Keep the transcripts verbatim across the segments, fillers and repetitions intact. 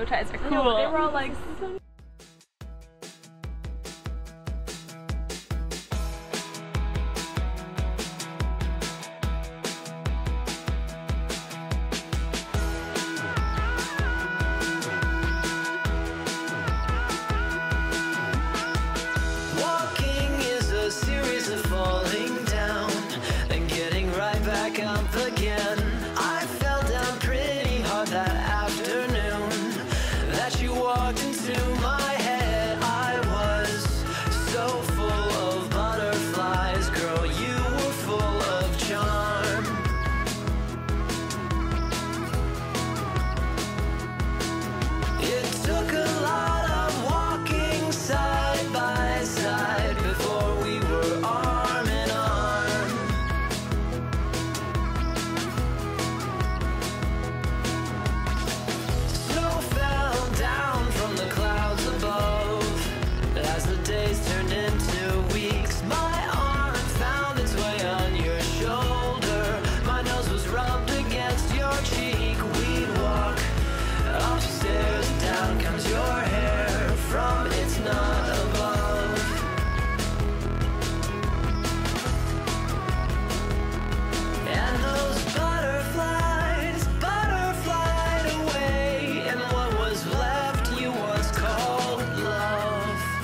bow ties are cool. Know, they were all like. Up again. I fell down pretty hard that afternoon that you walked into my head. I was so full of butterflies, girl, you were full of charm. It took a lot of walking side by side before we were arm in arm. Turned into weeks. My arm found its way on your shoulder. My nose was rubbed against your cheek. We'd walk upstairs, down comes your hair from its knot above. And those butterflies, butterflied away, and what was left you was called love.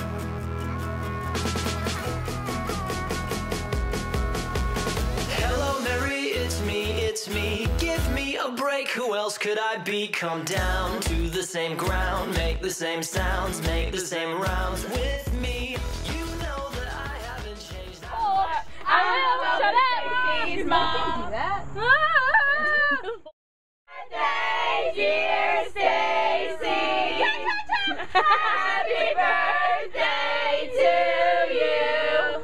It's me, give me a break, who else could I be? Come down to the same ground, make the same sounds, make the same rounds with me. You know that I haven't changed. Oh, I will shut up, Stacey's mom. Do that. Birthday, dear Stacey. Happy birthday to you.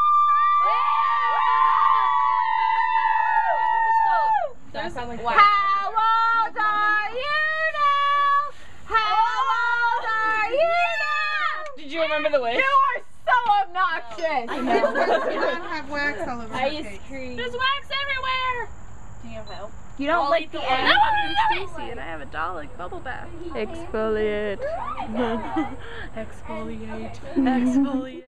Like wow. How old are you now? How old are you now? Did you remember the wish? You are so obnoxious. I know. You don't have wax all over I my used face. cream. There's wax everywhere. Do you have help? You don't I'll like the egg. No, I'm Stacey and I have a doll like bubble bath. Exfoliate. Exfoliate. Exfoliate.